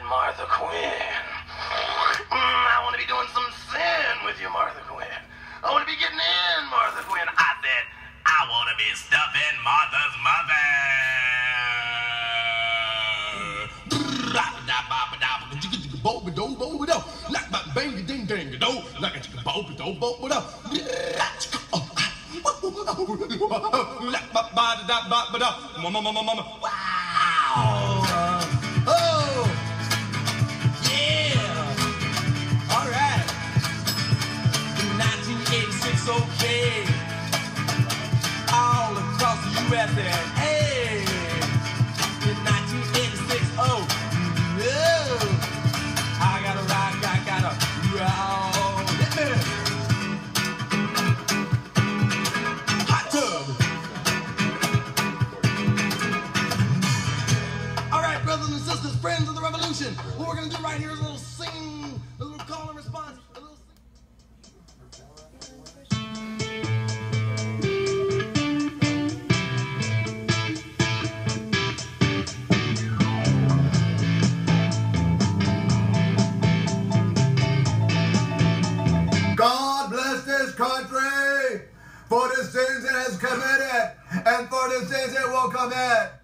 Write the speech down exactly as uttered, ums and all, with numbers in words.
Martha Quinn. Mm, I want to be doing some sin with you, Martha Quinn. I want to be getting in, Martha Quinn. I said, I want to be stuffing Martha's mother. Like my bang ding ding do, like a chicken bow do bow do. Like my body da ba ba da. Mama mama mama. Wow. Oh. Yeah. All right. nineteen eighty-six, okay. All across the U S and hey. In nineteen eighty-six, oh. No. I gotta rock, I gotta roll. Hit me. Hot tub. All right, brothers and sisters, friends of the revolution. What we're gonna do right here is a little sing, a little call and response. A little God bless this country for the sins it has committed and for the sins it will commit.